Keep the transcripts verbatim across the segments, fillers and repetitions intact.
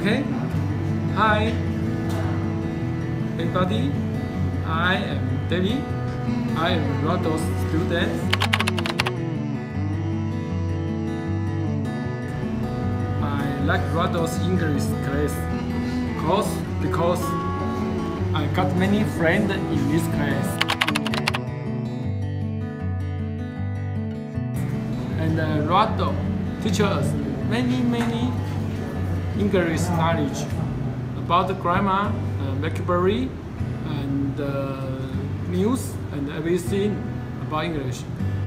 Okay. Hi, everybody. I am David. I am Rado's student. I like Rado's English class course because I got many friends in this class. And uh, Rado teaches us many, many English knowledge about the grammar, uh, vocabulary, and uh, news, and everything about English.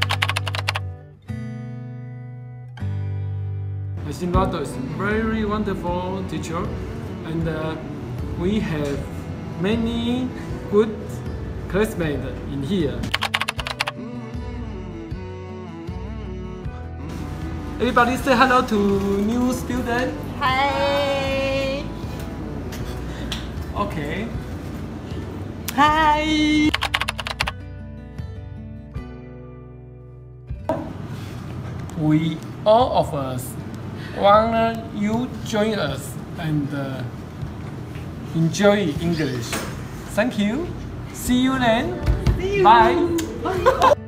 I think Rado is a very wonderful teacher, and uh, we have many good classmates in here. Everybody say hello to new student. Hi. Okay. Hi. We all of us want you join us and uh, enjoy English. Thank you. See you then. See you. Bye.